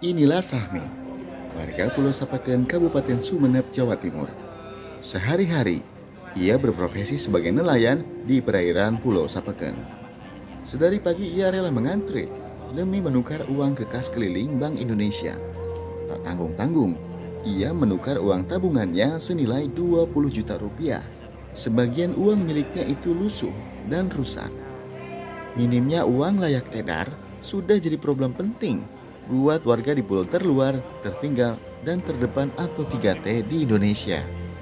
Inilah Sahmi, warga Pulau Sapeken, Kabupaten Sumeneb, Jawa Timur. Sehari-hari, ia berprofesi sebagai nelayan di perairan Pulau Sapeken. Sedari pagi ia rela mengantre demi menukar uang ke kas keliling Bank Indonesia. Tak tanggung-tanggung, ia menukar uang tabungannya senilai 20 juta rupiah. Sebagian uang miliknya itu lusuh dan rusak. Minimnya uang layak edar sudah jadi problem penting buat warga di pulau terluar, tertinggal, dan terdepan atau 3T di Indonesia.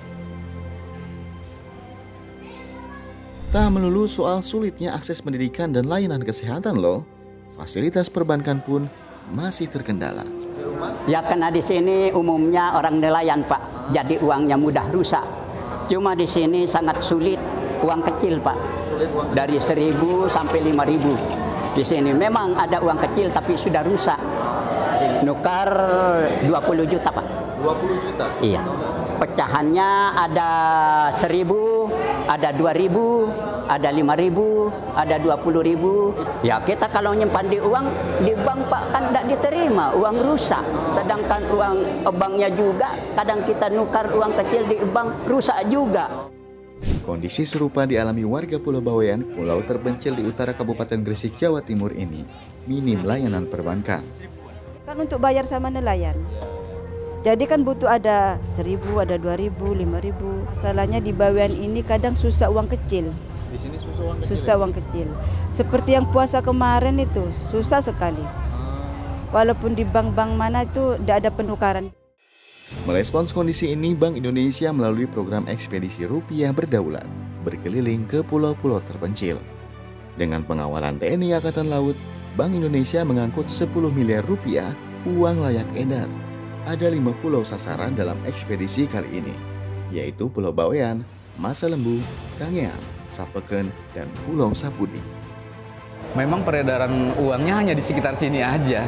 Tak melulu soal sulitnya akses pendidikan dan layanan kesehatan loh, fasilitas perbankan pun masih terkendala. Ya karena di sini umumnya orang nelayan Pak, jadi uangnya mudah rusak. Cuma di sini sangat sulit uang kecil Pak, dari 1.000 sampai 5.000. Di sini memang ada uang kecil tapi sudah rusak. Nukar 20 juta Pak. 20 juta? Iya. Pecahannya ada 1.000, ada 2.000, ada 5.000, ada 20.000. Ya kita kalau nyimpan di bank Pak kan tidak diterima, uang rusak. Sedangkan uang banknya juga kadang kita nukar uang kecil di bank rusak juga. Kondisi serupa dialami warga Pulau Bawean, pulau terpencil di utara Kabupaten Gresik, Jawa Timur ini. Minim layanan perbankan. Kan untuk bayar sama nelayan. Jadi kan butuh ada 1.000, ada 2.000, 5.000. Masalahnya di Bawean ini kadang susah uang kecil. Di sini susah uang kecil? Susah uang kecil. Seperti yang puasa kemarin itu, susah sekali. Walaupun di bank-bank mana itu tidak ada penukaran. Merespons kondisi ini, Bank Indonesia melalui program ekspedisi rupiah berdaulat berkeliling ke pulau-pulau terpencil. Dengan pengawalan TNI Angkatan Laut, Bank Indonesia mengangkut 10 miliar rupiah uang layak edar. Ada 5 pulau sasaran dalam ekspedisi kali ini, yaitu Pulau Bawean, Masa Lembu, Kangean, Sapeken, dan Pulau Sapudi. Memang peredaran uangnya hanya di sekitar sini aja.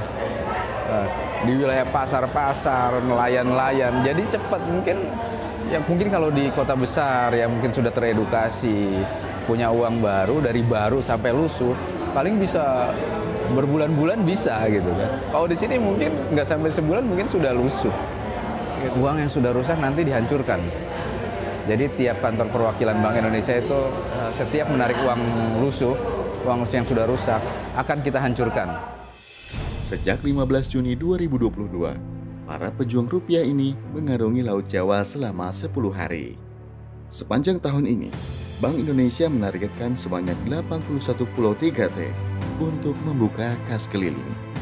Di wilayah pasar-pasar, nelayan-nelayan, jadi cepat. Mungkin kalau di kota besar ya mungkin sudah teredukasi, punya uang baru dari baru sampai lusuh, paling bisa berbulan-bulan bisa gitu kan. Kalau di sini mungkin nggak sampai sebulan mungkin sudah lusuh. Uang yang sudah rusak nanti dihancurkan. Jadi tiap kantor perwakilan Bank Indonesia itu setiap menarik uang lusuh, uang yang sudah rusak akan kita hancurkan. Sejak 15 Juni 2022, para pejuang rupiah ini mengarungi Laut Jawa selama 10 hari. Sepanjang tahun ini, Bank Indonesia menargetkan sebanyak 81 pulau 3T untuk membuka kas keliling.